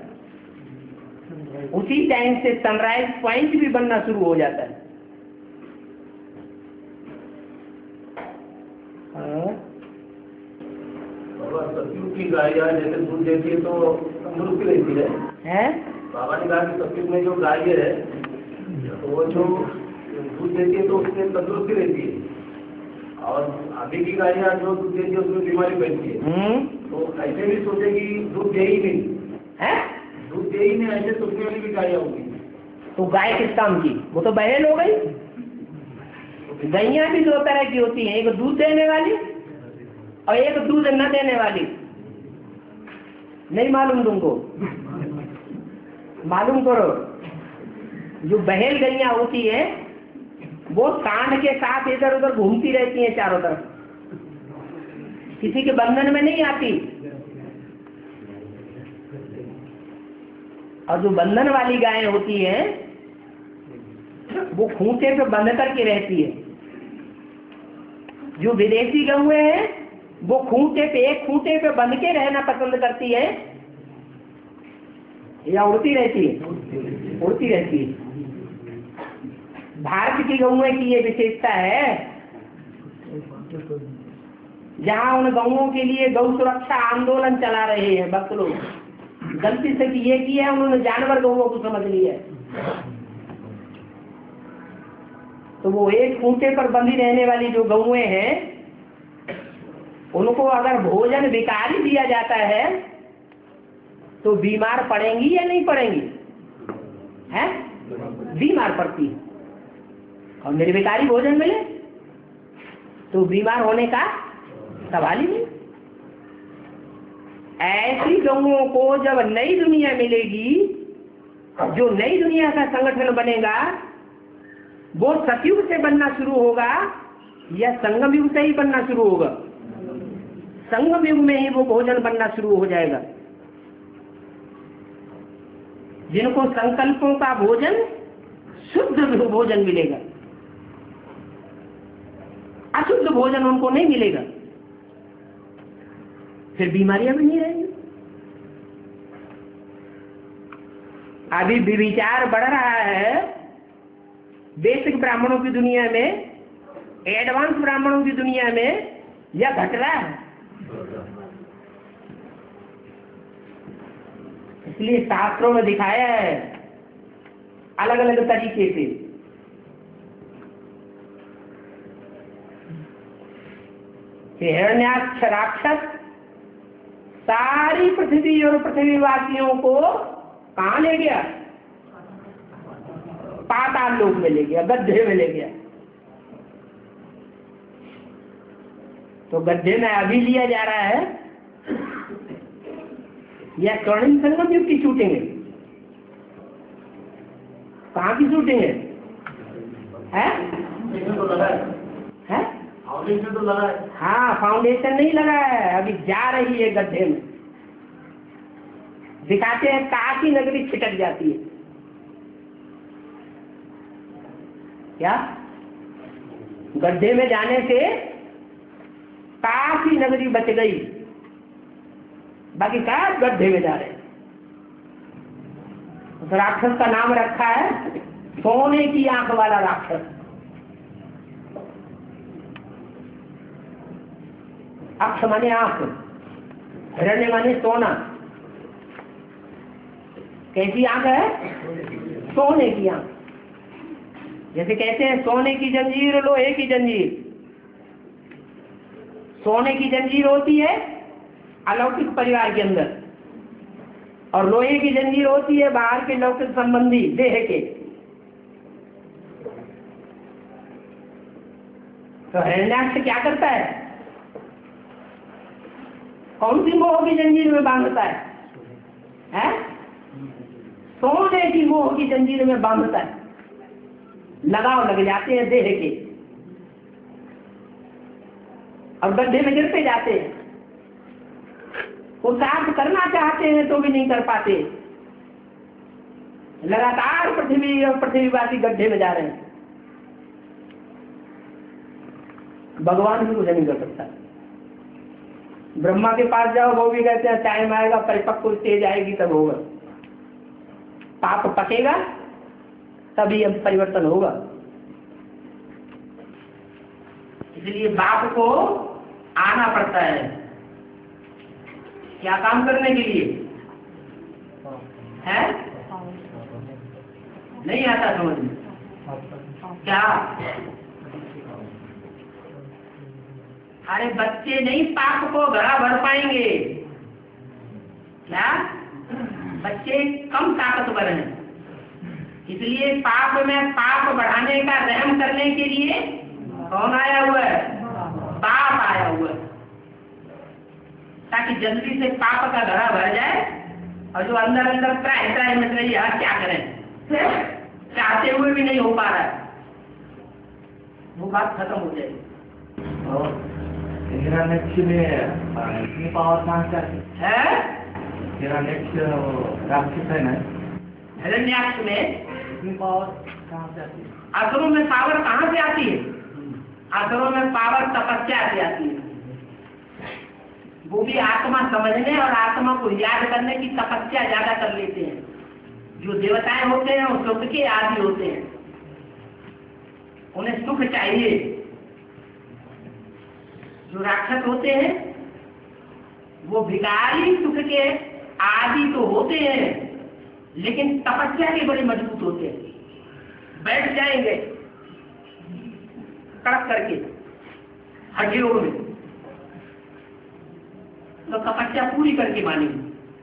उसी टाइम से सनराइज पॉइंट भी बनना शुरू हो जाता है। सतयुग की गायियाँ जैसे दूध देती है तो तंदुरुस्ती रहती है। बाबा ने कहा कि सतयुग में जो गाय है तो वो जो दूध देती है तो उसमें तंदुरुस्ती रहती है, और अभी की गायियाँ जो दूध देती है उसमें बीमारी फैलती है। तो ऐसे भी सोचे कि दूध दे ही नहीं है, दूध दे ही नहीं, ऐसे सोचने वाली भी गायियाँ होगी। तो गाय किस काम की? वो तो बहल हो गई। गैया भी दो तरह की होती है, एक दूध देने वाली और एक दूध न देने वाली। नहीं मालूम तुमको? मालूम करो। जो बहल गैया होती है वो कांड के साथ इधर उधर घूमती रहती हैं चारों तरफ, किसी के बंधन में नहीं आती। और जो बंधन वाली गायें होती हैं वो खूंटे पे बंध करके रहती है। जो विदेशी गौएं हैं वो खूंटे पे, एक खूंटे पे बंध के रहना पसंद करती है या उड़ती रहती है? उड़ती रहती है। भारत की गौएं की ये विशेषता है, जहाँ उन गौओं के लिए गौ सुरक्षा आंदोलन चला रहे हैं भक्त लोग, गलती से ये किया है उन्होंने, जानवर गौओं को समझ लिया है। तो वो एक खूंटे पर बंधी रहने वाली जो गौएं हैं, उनको अगर भोजन विकारी दिया जाता है तो बीमार पड़ेंगी या नहीं पड़ेंगी? हैं? बीमार पड़ती है। और निर्विकारी भोजन मिले तो बीमार होने का सवाल ही नहीं। ऐसी गौओं को जब नई दुनिया मिलेगी, जो नई दुनिया का संगठन बनेगा, वो सतयुग से बनना शुरू होगा या संगम युग से ही बनना शुरू होगा? संगम युग में ही वो भोजन बनना शुरू हो जाएगा। जिनको संकल्पों का भोजन, शुद्ध भोजन मिलेगा, अशुद्ध भोजन उनको नहीं मिलेगा, फिर बीमारियां भी नहीं रहेंगी। अभी विचार बढ़ रहा है बेसिक ब्राह्मणों की दुनिया में, एडवांस ब्राह्मणों की दुनिया में, या घट रहा है। इसलिए शास्त्रों में दिखाया है अलग अलग तरीके से कि हिरण्याक्ष राक्षस सारी पृथ्वी और पृथ्वीवासियों को कहाँ ले गया? पाताल लोक में ले गया, गड्ढे में ले गया। तो गड्ढे में अभी लिया जा रहा है या स्वर्णिम संगम युग की शूटिंग है? कहाँ की शूटिंग है? फाउंडेशन तो लगा है। हाँ, फाउंडेशन नहीं लगा है, अभी जा रही है गड्ढे में। दिखाते हैं काशी नगरी छिटक जाती है। क्या? गड्ढे में जाने से काशी नगरी बच गई, बाकी क्या गड्ढे में जा रहे हैं। उस राक्षस का नाम रखा है सोने की आंख वाला राक्षस। अक्ष माने आंख, हिरण्य माने सोना। कैसी आंख है? सोने की आंख। जैसे कहते हैं सोने की जंजीर, लोहे की जंजीर। सोने की जंजीर होती है अलौकिक परिवार के अंदर, और लोहे की जंजीर होती है बाहर के लौकिक संबंधी देह के। तो हिरण्याक्ष क्या करता है? कौन सी मोह की जंजीर में बांधता है? सोने की मोह की जंजीर में बांधता है। लगाव लग जाते हैं देह के और गड्ढे में गिरते जाते हैं। पुरुषार्थ करना चाहते हैं तो भी नहीं कर पाते। लगातार पृथ्वी और पृथ्वीवासी गड्ढे में जा रहे हैं। भगवान भी कुछ नहीं कर सकता। ब्रह्मा के पास जाओ, वो भी कहते हैं टाइम आएगा, परिपक्व स्टेज आएगी तब होगा। पाप पकेगा तभी अब परिवर्तन होगा। इसलिए बाप को आना पड़ता है। क्या काम करने के लिए है? नहीं आता समझ में? क्या? अरे बच्चे नहीं पाप को भरा भर पाएंगे। क्या? बच्चे कम ताकतवर हैं, इसलिए पाप में पाप बढ़ाने का रहम करने के लिए कौन आया हुआ है? पाप आया हुआ है, ताकि जल्दी से पाप का घड़ा भर जाए और जो अंदर अंदर त्राही मच रही है, क्या करें, चाहते हुए भी नहीं हो पा रहा है, वो बात खत्म हो जाएगी। और हिरण्यक्ष में इतनी पावर कहाँ से आती है? हिरण्यक्ष राक्षस है ना, हिरण्याक्ष में इतनी पावर कहाँ से आती है? असुरों में पावर कहाँ से आती है? असरों में पावर तपस्या से आती है, वो भी आत्मा समझने और आत्मा को याद करने की तपस्या ज्यादा कर लेते हैं। जो देवताएं होते हैं वो सुख के आदि होते हैं, उन्हें सुख चाहिए। जो राक्षस होते हैं वो भिखारी सुख के आदि तो होते हैं, लेकिन तपस्या के बड़े मजबूत होते हैं। बैठ जाएंगे कड़क करके हड्डियों में, तो तपस्या पूरी करके मानेंगे।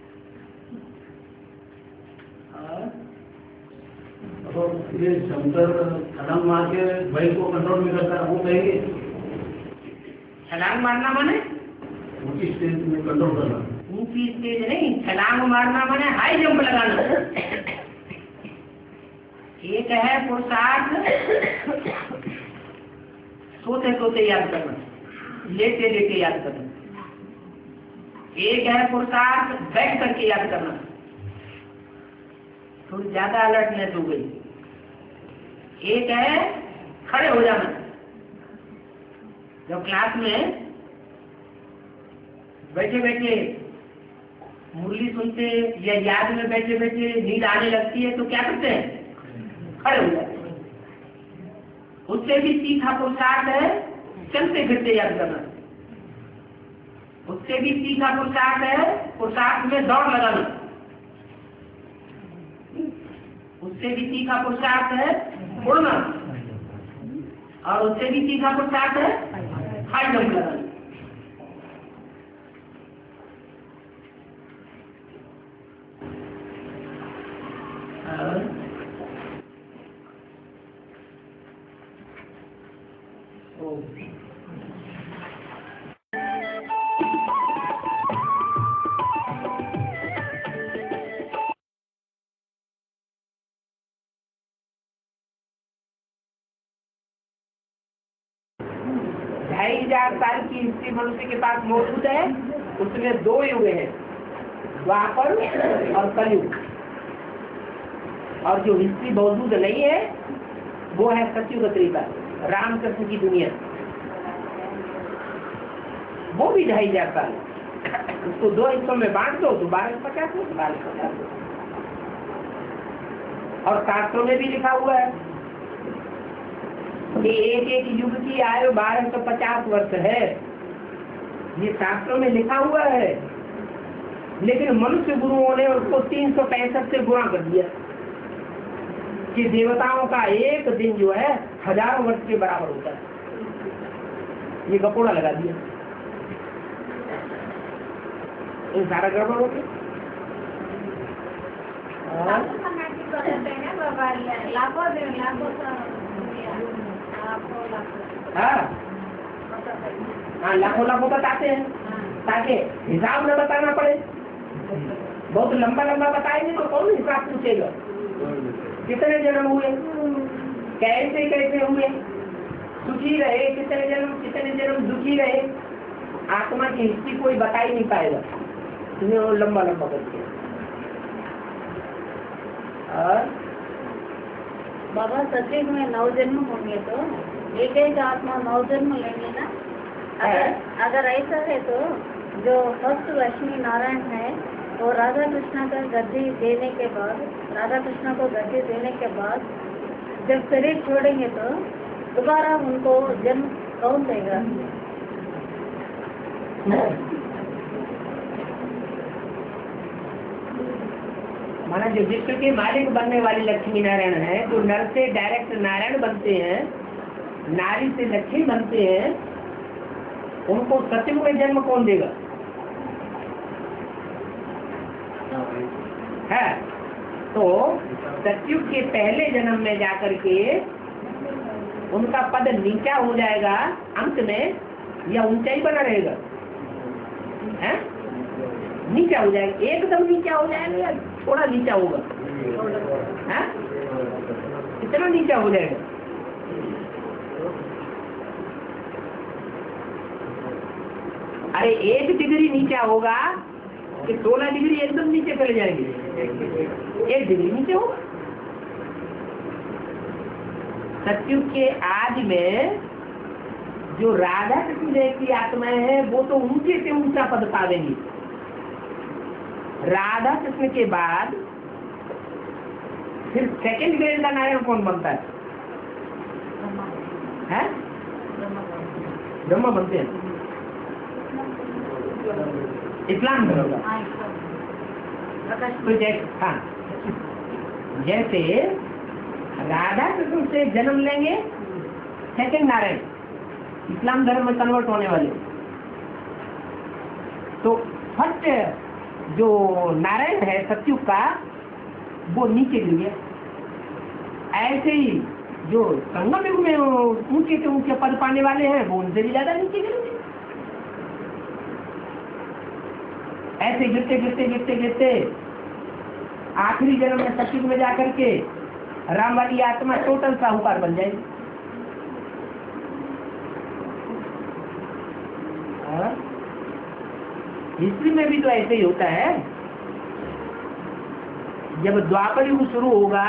तो ये शंकर छलांग मार के भाई को कंट्रोल में करता है, वो कहेंगे छलांग मारना माने ऊंची स्टेज में कंट्रोल करना। ऊंची स्टेज नहीं, छलांग मारना माने हाई जंप लगाना। एक है पुरुषार्थ सोते सोते याद करना, लेटे लेटे याद करना। एक है पुरुषार्थ बैठ करके याद करना, थोड़ी ज्यादा अलर्टनेस हो गई। एक है खड़े हो जाना। जब क्लास में बैठे बैठे मुरली सुनते या याद में बैठे बैठे नींद आने लगती है तो क्या करते हैं? खड़े हो जाते हैं। उससे भी तीखा पुरुषार्थ है चलते फिरते याद करना। उससे भी तीखा पुरुषार्थ है पुरुषार्थ में दौड़ लगाना। उससे भी तीखा पुरुषार्थ है उड़ना, और उससे भी तीखा पुरुषार्थ है हाई जंप लगाना। साल की हिस्ट्री मनुष्य के पास मौजूद है। उसमें दो युग हैं, द्वापर और कलयुग। और जो हिस्ट्री मौजूद नहीं है वो है सतयुग त्रेता, रामकृष्ण की दुनिया। वो भी 2500 साल। उसको दो हिस्सों में बांट दो तो 1250 हो, 1250 हो। और शास्त्रों में भी लिखा हुआ है कि एक एक युग की आयु 1250 वर्ष है। ये शास्त्रों में लिखा हुआ है, लेकिन मनुष्य गुरुओं ने उसको 365 से गुणा कर दिया कि देवताओं का एक दिन जो है 1000 वर्ष के बराबर होता है। ये गपोड़ा लगा दिया, ये सारा गड़बड़ हो गया। हाँ, लाखों लाखों बताते हैं ताकि हिसाब न बताना पड़े। बहुत लंबा लंबा बताएंगे तो कौन हिसाब पूछेगा? कितने जन्म हुए, कैसे कैसे हुए, सुखी रहे, कितने जन्म दुखी रहे, आत्मा की हिस्ट्री कोई बता ही नहीं पाएगा। तुम्हें वो लंबा लंबा करके। और बाबा सतयुग में 9 जन्म होंगे तो एक एक आत्मा 9 जन्म लेंगे ना? अगर ऐसा है तो जो फर्स्ट लक्ष्मी नारायण है वो राधा कृष्ण का गद्दी देने के बाद, राधा कृष्ण को गद्दी देने के बाद जब शरीर छोड़ेंगे तो दोबारा उनको जन्म कौन देगा? माना जो विश्व के मालिक बनने वाली लक्ष्मी नारायण है, तो नर से डायरेक्ट नारायण बनते हैं, नारी से लक्ष्मी बनते हैं, उनको सतयुग में जन्म कौन देगा? है तो सतयुग के पहले जन्म में जाकर के उनका पद नीचा हो जाएगा अंत में, या ऊंचा ही बना रहेगा? है नीचा हो जाएगा, एकदम नीचा हो जाएगा या थोड़ा नीचा होगा? है कितना नीचा हो जाएगा? अरे 1 डिग्री नीचा होगा कि 16 डिग्री एकदम नीचे चले जाएंगे? 1 डिग्री नीचे होगा। सतयुग के आदि में जो राधा कृष्ण की आत्माएं हैं वो तो ऊंचे से ऊंचा पद पावेंगी। राधा कृष्ण के बाद फिर सेकंड ग्रेड का नारायण कौन बनता है? ब्रह्मा बनते हैं इस्लाम धर्म का। तो हाँ, जैसे राधा कृष्ण से जन्म लेंगे सेकंड नारायण, इस्लाम धर्म में कन्वर्ट होने वाले, तो फर्स्ट जो नारायण है सत्युग का वो नीचे गिर गया। ऐसे ही जो संगम युग में ऊंचे से ऊंचे पद पाने वाले हैं वो उनसे भी ज्यादा नीचे गिरेंगे। ऐसे गिरते गिरते गिरते गिरते आखिरी जन्म में सत्युग में जाकर के राम वाली आत्मा टोटल साहूकार बन जाएगी। हिस्ट्री में भी तो ऐसे ही होता है। जब द्वापर युग शुरू होगा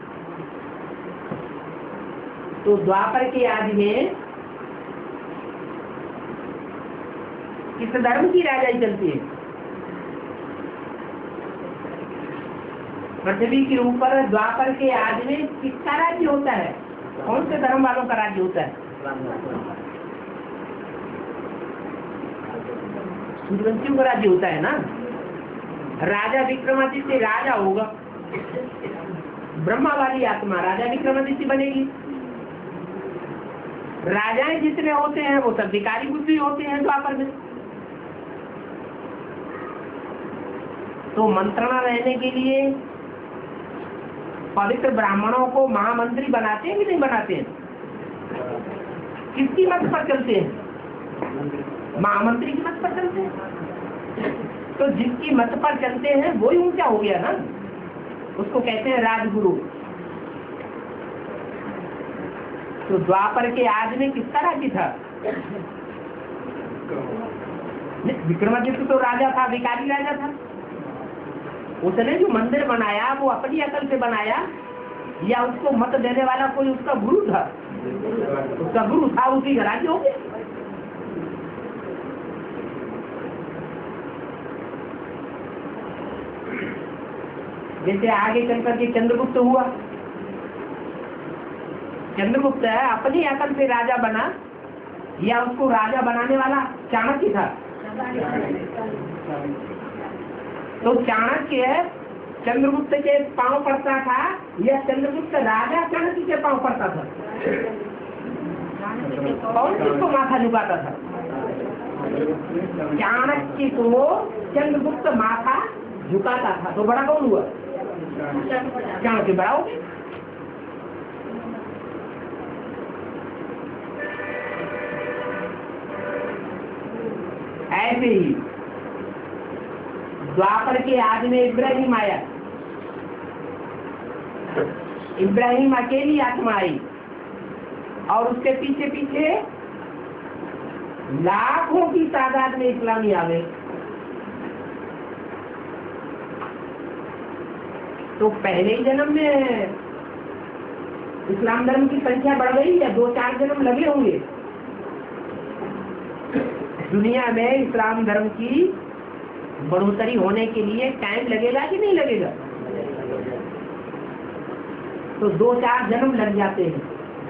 तो द्वापर के आदि में किस धर्म की राजाई चलती है? पृथ्वी के ऊपर द्वापर के आदि में किसका राज्य होता है? कौन से धर्म वालों का राज्य होता है? सूर्यवंशियों का राज्य होता है ना। राजा विक्रमादित्य राजा होगा, ब्रह्मा वाली आत्मा राजा विक्रमादित्य बनेगी। राजाएं जितने होते हैं वो सब विकारी बुद्धि होते हैं द्वापर में। तो मंत्रणा रहने के लिए पवित्र ब्राह्मणों को महामंत्री बनाते हैं कि नहीं बनाते हैं? किसकी मत पर चलते हैं? महामंत्री की मत पर चलते हैं। तो जिसकी मत पर चलते हैं वो ही ऊंचा हो गया ना, उसको कहते हैं राजगुरु। तो द्वापर के आदि में किसका राज्य था? विक्रमादित्य तो राजा था, विकारी राजा था। उसने जो मंदिर बनाया वो अपनी अकल से बनाया या उसको मत देने वाला कोई उसका गुरु था? उसका गुरु था, उसी का राज्य हो गया। जैसे आगे चल करके चंद्रगुप्त हुआ। चंद्रगुप्त अपनी अकल से राजा बना या उसको राजा बनाने वाला चाणक्य था? तो चाणक्य चंद्रगुप्त के पांव पड़ता था या चंद्रगुप्त राजा चाणक्य के पांव पड़ता था? कौन किसको माथा झुकाता था? चाणक्य को चंद्रगुप्त माथा झुकाता था। तो बड़ा कौन हुआ? चाणक्य बड़ा हो गया। ऐसे ही द्वापर के आदि में इब्राहिम आया। इब्राहिम अकेली आत्मा आई और उसके पीछे पीछे लाखों की तादाद में इस्लामी आ गए। तो पहले ही जन्म में इस्लाम धर्म की संख्या बढ़ गई या 2-4 जन्म लगे होंगे? दुनिया में इस्लाम धर्म की बढ़ोतरी होने के लिए टाइम लगेगा कि नहीं लगेगा? तो 2-4 जन्म लग जाते हैं,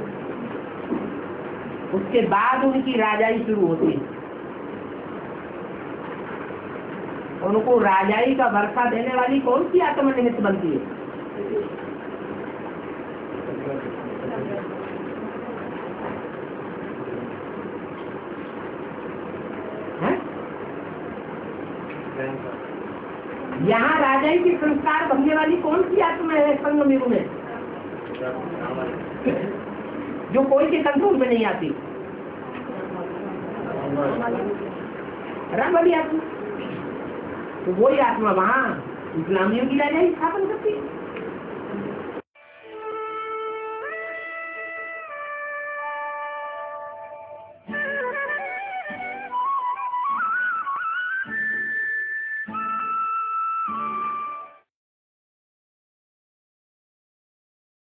उसके बाद उनकी राजाई शुरू होती है। उनको राजाई का वर्षा देने वाली कौन सी आत्मा निमित्त बनती है? यहाँ राजाई के संस्कार बनने वाली कौन सी आत्मा है संगम युग में जो कोई के कंट्रोल में नहीं आती? राम वाली आत्मा। तो वही आत्मा वहाँ इस्लामियों की राजाई स्थापन करती है।